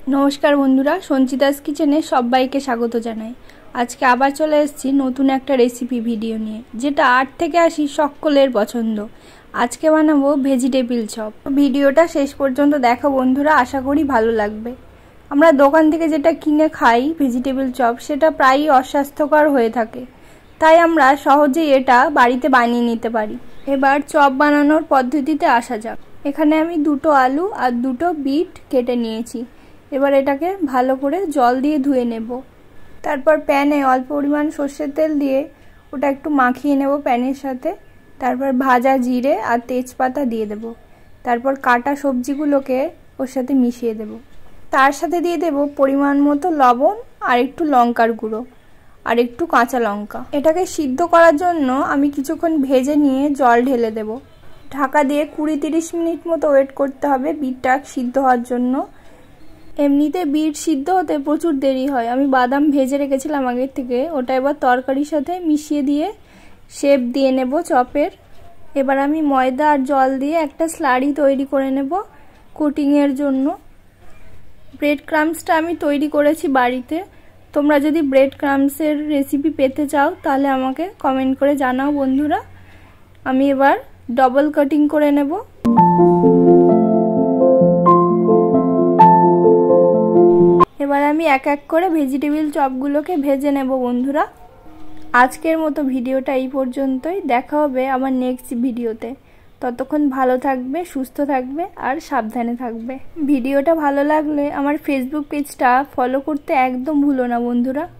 নমস্কার বন্ধুরা, সঞ্চিতাস কিচেনে সবাইকে স্বাগত জানাই। আজকে আবার চলে এসেছি নতুন একটা রেসিপি ভিডিও নিয়ে, যেটা 8 থেকে 80 সকলের পছন্দ। আজকে বানাবো ভেজিটেবিল চপ। ভিডিওটা শেষ পর্যন্ত দেখো বন্ধুরা, আশা করি ভালো লাগবে। আমরা দোকান থেকে যেটা কিনে খাই ভেজিটেবিল চপ, সেটা প্রায়ই অস্বাস্থ্যকর হয়ে থাকে, তাই আমরা সহজেই এটা বাড়িতে বানিয়ে নিতে পারি। এবার চপ বানানোর পদ্ধতিতে আসা যাক। এখানে আমি 2টো আলু আর 2টো বিট কেটে নিয়েছি। এবার এটাকে ভালো করে জল দিয়ে ধুয়ে নেব। তারপর প্যানে অল্প পরিমাণ সর্ষের তেল দিয়ে ওটা একটু মাখিয়ে নেব প্যানের সাথে। তারপর ভাজা জিরে আর তেজপাতা দিয়ে দেব। তারপর কাটা সবজিগুলোকে ওর সাথে মিশিয়ে দেব। তার সাথে দিয়ে দেব পরিমাণ মতো লবণ আর একটু লঙ্কার গুঁড়ো আর একটু কাঁচা লঙ্কা। এটাকে সিদ্ধ করার জন্য আমি কিছুক্ষণ ভেজে নিয়ে জল ঢেলে দেব। ঢাকা দিয়ে 20-30 মিনিট মতো ওয়েট করতে হবে বিটটা সিদ্ধ হওয়ার জন্য। এমনিতে বিট সিদ্ধ হতে প্রচুর দেরি হয়। আমি বাদাম ভেজে রেখেছিলাম আগের থেকে, ওটা এবার তরকারির সাথে মিশিয়ে দিয়ে শেপ দিয়ে নেব চপের। এবার আমি ময়দা আর জল দিয়ে একটা স্লারি তৈরি করে নেব কোটিংয়ের জন্য। ব্রেড ক্রাম্বসটা আমি তৈরি করেছি বাড়িতে। তোমরা যদি ব্রেড ক্রাম্বসের রেসিপি পেতে চাও তাহলে আমাকে কমেন্ট করে জানাও বন্ধুরা। আমি এবার ডবল কাটিং করে নেব। এবার আমি এক এক করে ভেজিটেবিল চপগুলোকে ভেজে নেব বন্ধুরা। আজকের মতো ভিডিওটা এই পর্যন্তই। দেখা হবে আমার নেক্সট ভিডিওতে। ততক্ষণ ভালো থাকবে, সুস্থ থাকবে আর সাবধানে থাকবে। ভিডিওটা ভালো লাগলে আমার ফেসবুক পেজটা ফলো করতে একদম ভুলো না বন্ধুরা।